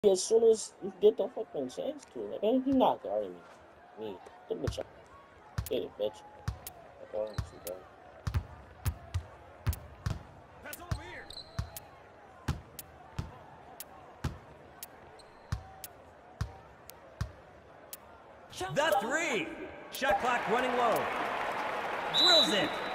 as soon as you get the fucking chance to. Like, man, you not guarding me. The bitch out. Get it, bitch. Like, wrong with you, bro? The three. Shot clock running low. Drills it.